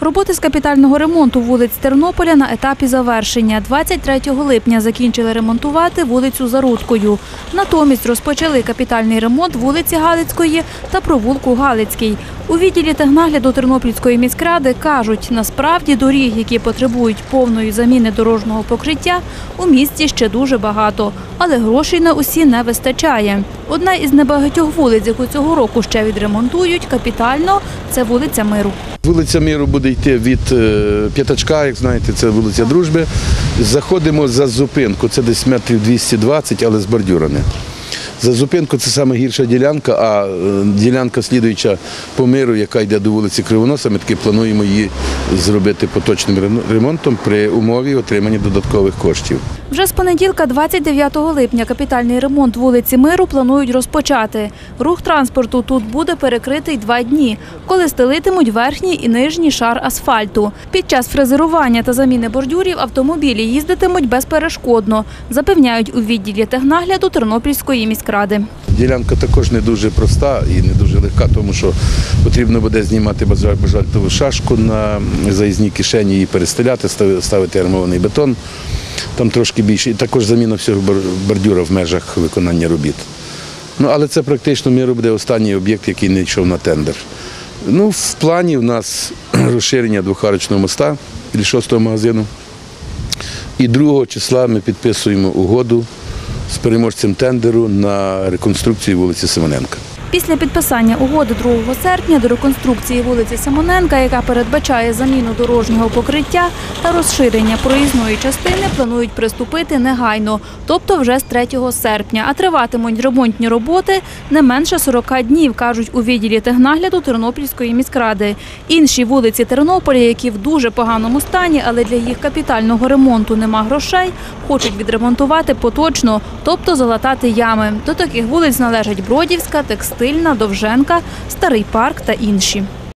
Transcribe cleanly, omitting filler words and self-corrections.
Роботи з капітального ремонту вулиць Тернополя на етапі завершення. 23 липня закінчили ремонтувати вулицю Зарудкою. Натомість розпочали капітальний ремонт вулиці Галицької та провулку Галицький. У відділі технагляду Тернопільської міськради кажуть, насправді доріг, які потребують повної заміни дорожнього покриття, у місті ще дуже багато. Але грошей на усі не вистачає. Одна із небагатьох вулиць, яку цього року ще відремонтують капітально, це вулиця Миру. Вулиця Миру буде йти від П'ятачка, як знаєте, це вулиця Дружби. Заходимо за зупинку, це десь метрів 220, але з бордюрами. За зупинку це саме гірша ділянка, а ділянка слідуюча по Миру, яка йде до вулиці Кривоноса, ми таки плануємо її зробити поточним ремонтом при умові отримання додаткових коштів. Вже з понеділка, 29 липня, капітальний ремонт вулиці Миру планують розпочати. Рух транспорту тут буде перекритий 2 дні, коли стелитимуть верхній і нижній шар асфальту. Під час фрезерування та заміни бордюрів автомобілі їздитимуть безперешкодно, запевняють у відділі технагляду Тернопільської міськради. Ділянка також не дуже проста і не дуже легка, тому що потрібно буде знімати базальтову шашку на заїзній кишені, її перестеляти, ставити армований бетон. Там трошки більше. І також заміна всього бордюра в межах виконання робіт. Але це практично Миру буде останній об'єкт, який не йшов на тендер. В плані в нас розширення двохарочного моста біля 6-го магазину. І 2 числа ми підписуємо угоду з переможцем тендеру на реконструкцію вулиці Симоненка. Після підписання угоди 2 серпня до реконструкції вулиці Симоненка, яка передбачає заміну дорожнього покриття та розширення проїзної частини, планують приступити негайно, тобто вже з 3 серпня. А триватимуть ремонтні роботи не менше 40 днів, кажуть у відділі технагляду Тернопільської міськради. Інші вулиці Тернополя, які в дуже поганому стані, але для їх капітального ремонту нема грошей, хочуть відремонтувати поточно, тобто залатати ями. До таких вулиць належать Бродівська, Текстильна, Довженка, Старий парк та інші.